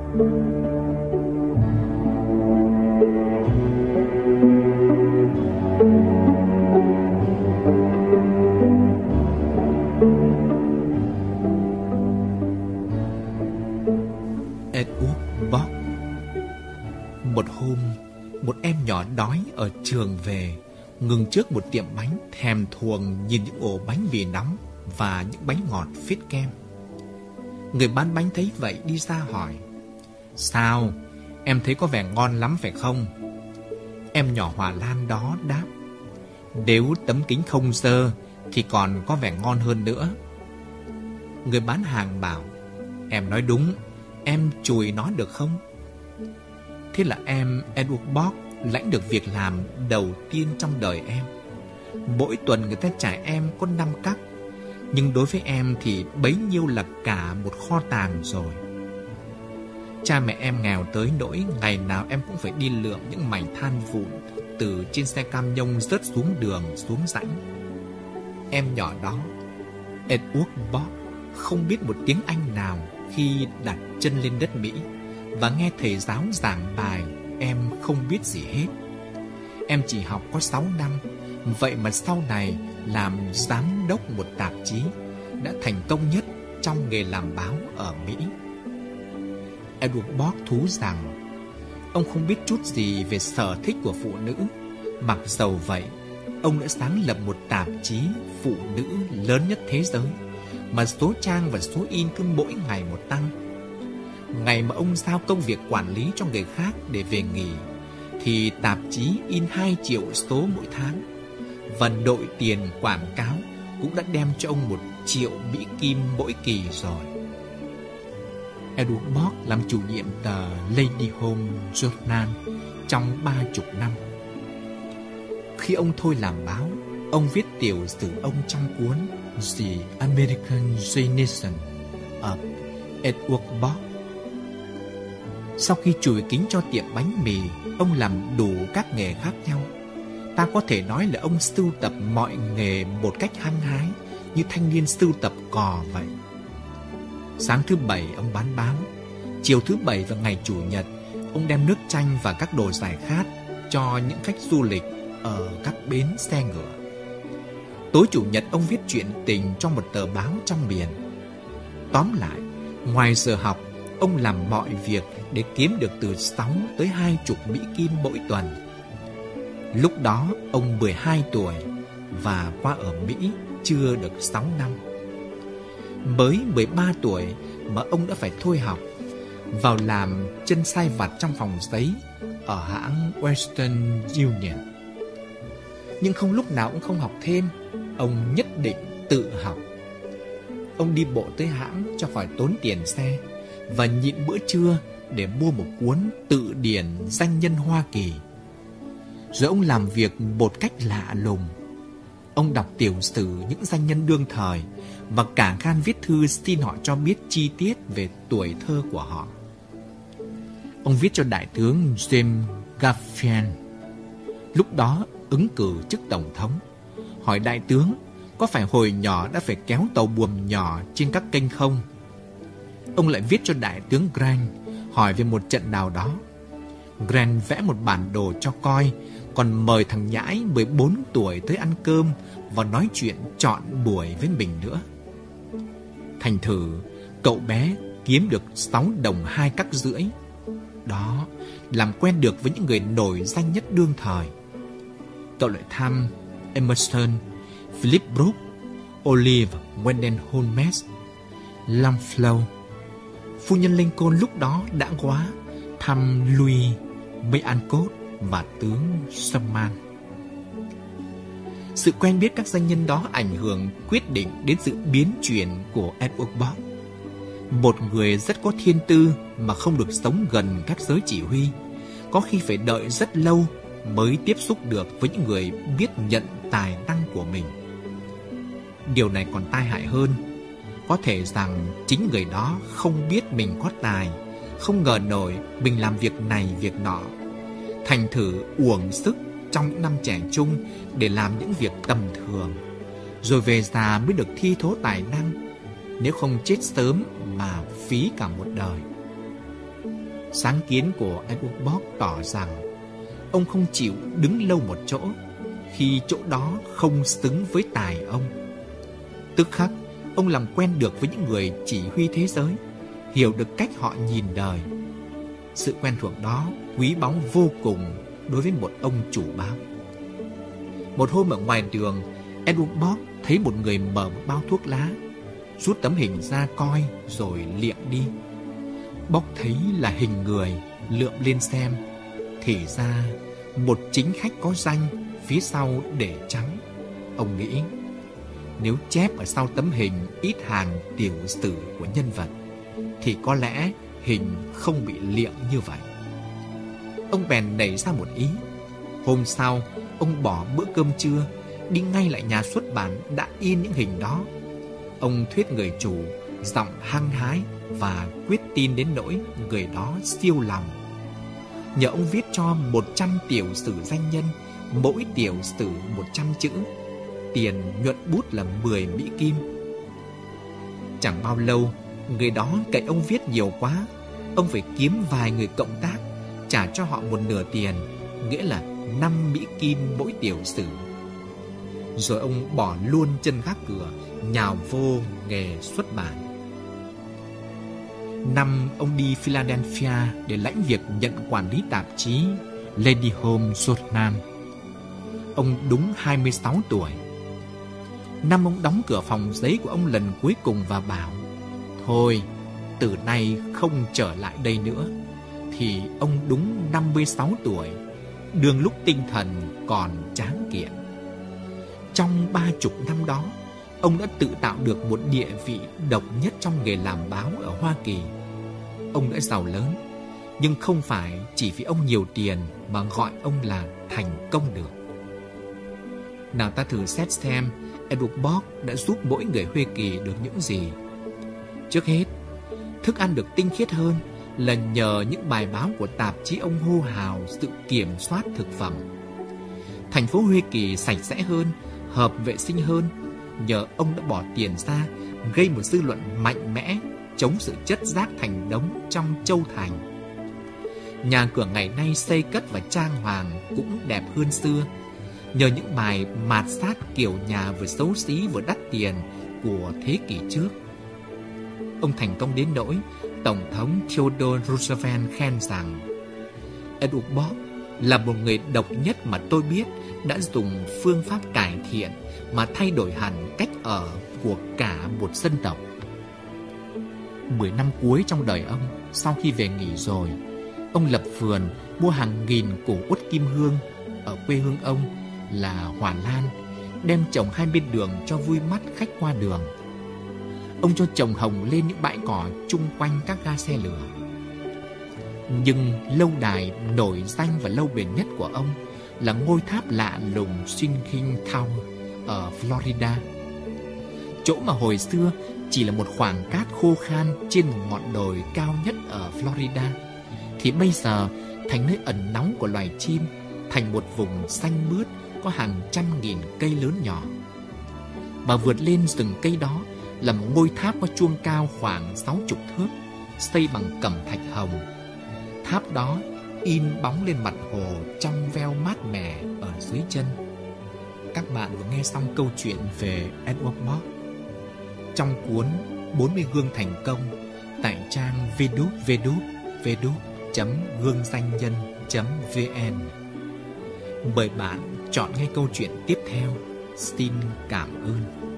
Edward Bock. Một hôm, một em nhỏ đói ở trường về, ngừng trước một tiệm bánh, thèm thuồng nhìn những ổ bánh mì nóng và những bánh ngọt phết kem. Người bán bánh thấy vậy đi ra hỏi: "Sao? Em thấy có vẻ ngon lắm phải không?" Em nhỏ Hòa Lan đó đáp: "Nếu tấm kính không dơ thì còn có vẻ ngon hơn nữa." Người bán hàng bảo: "Em nói đúng, em chùi nó được không?" Thế là em Edward Bock lãnh được việc làm đầu tiên trong đời em. Mỗi tuần người ta trả em có 5 cắc, nhưng đối với em thì bấy nhiêu là cả một kho tàng rồi. Cha mẹ em nghèo tới nỗi ngày nào em cũng phải đi lượm những mảnh than vụn từ trên xe cam nhông rớt xuống đường, xuống rãnh. Em nhỏ đó, Edward Bock, không biết một tiếng Anh nào khi đặt chân lên đất Mỹ, và nghe thầy giáo giảng bài em không biết gì hết. Em chỉ học có 6 năm, vậy mà sau này làm giám đốc một tạp chí, đã thành công nhất trong nghề làm báo ở Mỹ. Edward Bock thú rằng ông không biết chút gì về sở thích của phụ nữ. Mặc dầu vậy, ông đã sáng lập một tạp chí phụ nữ lớn nhất thế giới, mà số trang và số in cứ mỗi ngày một tăng. Ngày mà ông giao công việc quản lý cho người khác để về nghỉ, thì tạp chí in 2 triệu số mỗi tháng, và đội tiền quảng cáo cũng đã đem cho ông 1 triệu Mỹ Kim mỗi kỳ rồi. Edward Bock làm chủ nhiệm tờ Lady Home Journal trong 30 năm. Khi ông thôi làm báo, ông viết tiểu sử ông trong cuốn The American Generation of Edward Bock. Sau khi chùi kính cho tiệm bánh mì, ông làm đủ các nghề khác nhau. Ta có thể nói là ông sưu tập mọi nghề một cách hăng hái, như thanh niên sưu tập cò vậy. Sáng thứ Bảy ông bán báo, chiều thứ Bảy và ngày Chủ nhật ông đem nước chanh và các đồ giải khát cho những khách du lịch ở các bến xe ngựa. Tối Chủ nhật ông viết truyện tình cho một tờ báo trong miền. Tóm lại, ngoài giờ học, ông làm mọi việc để kiếm được từ 6 tới 20 Mỹ Kim mỗi tuần. Lúc đó ông 12 tuổi và qua ở Mỹ chưa được 6 năm. Mới 13 tuổi mà ông đã phải thôi học, vào làm chân sai vặt trong phòng giấy ở hãng Western Union. Nhưng không lúc nào ông không học thêm, ông nhất định tự học. Ông đi bộ tới hãng cho khỏi tốn tiền xe, và nhịn bữa trưa để mua một cuốn tự điển danh nhân Hoa Kỳ. Rồi ông làm việc một cách lạ lùng. Ông đọc tiểu sử những danh nhân đương thời, và cả gan viết thư xin họ cho biết chi tiết về tuổi thơ của họ. Ông viết cho Đại tướng James Garfield, lúc đó ứng cử chức tổng thống, hỏi đại tướng có phải hồi nhỏ đã phải kéo tàu buồm nhỏ trên các kênh không. Ông lại viết cho Đại tướng Grant, hỏi về một trận nào đó. Grant vẽ một bản đồ cho coi, còn mời thằng nhãi 14 tuổi tới ăn cơm và nói chuyện trọn buổi với mình nữa. Thành thử, cậu bé kiếm được 6 đồng 2 cắc rưỡi. Đó, làm quen được với những người nổi danh nhất đương thời. Cậu lại thăm Emerson, Philip Brooks, Olive Wendell Holmes, Longfellow. Phu nhân Lincoln lúc đó đã quá, thăm Louis Mayancott và tướng Sherman. Sự quen biết các danh nhân đó ảnh hưởng quyết định đến sự biến chuyển của Edward Bock. Một người rất có thiên tư mà không được sống gần các giới chỉ huy, có khi phải đợi rất lâu mới tiếp xúc được với những người biết nhận tài năng của mình. Điều này còn tai hại hơn. Có thể rằng chính người đó không biết mình có tài, không ngờ nổi mình làm việc này việc nọ, thành thử uổng sức trong những năm trẻ trung để làm những việc tầm thường, rồi về già mới được thi thố tài năng, nếu không chết sớm mà phí cả một đời. Sáng kiến của Edward Bock tỏ rằng ông không chịu đứng lâu một chỗ khi chỗ đó không xứng với tài ông. Tức khắc, ông làm quen được với những người chỉ huy thế giới, hiểu được cách họ nhìn đời. Sự quen thuộc đó quý báu vô cùng đối với một ông chủ báo. Một hôm ở ngoài đường, Edward Bock thấy một người mở một bao thuốc lá, rút tấm hình ra coi rồi liệng đi. Bock thấy là hình người, lượm lên xem. Thì ra một chính khách có danh, phía sau để trắng. Ông nghĩ, nếu chép ở sau tấm hình ít hàng tiểu sử của nhân vật, thì có lẽ hình không bị liệng như vậy. Ông bèn nảy ra một ý. Hôm sau, ông bỏ bữa cơm trưa, đi ngay lại nhà xuất bản đã in những hình đó. Ông thuyết người chủ, giọng hăng hái và quyết tin đến nỗi người đó siêu lòng. Nhờ ông viết cho 100 tiểu sử danh nhân, mỗi tiểu sử 100 chữ. Tiền nhuận bút là 10 Mỹ Kim. Chẳng bao lâu, người đó cậy ông viết nhiều quá. Ông phải kiếm vài người cộng tác, trả cho họ một nửa tiền, nghĩa là 5 Mỹ Kim mỗi tiểu sử. Rồi ông bỏ luôn chân gác cửa, nhào vô nghề xuất bản. Năm ông đi Philadelphia để lãnh việc nhận quản lý tạp chí Lady Home Journal. Ông đúng 26 tuổi. Năm ông đóng cửa phòng giấy của ông lần cuối cùng và bảo, thôi, từ nay không trở lại đây nữa, thì ông đúng 56 tuổi, đương lúc tinh thần còn tráng kiện. Trong 30 năm đó, ông đã tự tạo được một địa vị độc nhất trong nghề làm báo ở Hoa Kỳ. Ông đã giàu lớn, nhưng không phải chỉ vì ông nhiều tiền mà gọi ông là thành công được. Nào ta thử xét xem Edward Bock đã giúp mỗi người Hoa Kỳ được những gì. Trước hết, thức ăn được tinh khiết hơn là nhờ những bài báo của tạp chí ông hô hào sự kiểm soát thực phẩm. Thành phố Hoa Kỳ sạch sẽ hơn, hợp vệ sinh hơn, nhờ ông đã bỏ tiền ra gây một dư luận mạnh mẽ chống sự chất rác thành đống trong châu thành. Nhà cửa ngày nay xây cất và trang hoàng cũng đẹp hơn xưa, nhờ những bài mạt sát kiểu nhà vừa xấu xí vừa đắt tiền của thế kỷ trước. Ông thành công đến nỗi Tổng thống Theodore Roosevelt khen rằng Edward Bock là một người độc nhất mà tôi biết đã dùng phương pháp cải thiện mà thay đổi hẳn cách ở của cả một dân tộc. 10 năm cuối trong đời ông, sau khi về nghỉ rồi, ông lập vườn mua hàng nghìn củ uất kim hương ở quê hương ông là Hòa Lan, đem trồng hai bên đường cho vui mắt khách qua đường. Ông cho trồng hồng lên những bãi cỏ chung quanh các ga xe lửa. Nhưng lâu đài nổi danh và lâu bền nhất của ông là ngôi tháp lạ lùng Sinking Tower ở Florida. Chỗ mà hồi xưa chỉ là một khoảng cát khô khan trên một ngọn đồi cao nhất ở Florida, thì bây giờ thành nơi ẩn náu của loài chim, thành một vùng xanh mướt có hàng trăm nghìn cây lớn nhỏ. Và vượt lên rừng cây đó là một ngôi tháp có chuông cao khoảng 60 thước, xây bằng cẩm thạch hồng. Tháp đó in bóng lên mặt hồ trong veo mát mẻ ở dưới chân. Các bạn vừa nghe xong câu chuyện về Edward Bock trong cuốn 40 gương thành công tại trang www.gương-danh-nhân.vn. Mời bạn chọn nghe câu chuyện tiếp theo. Xin cảm ơn.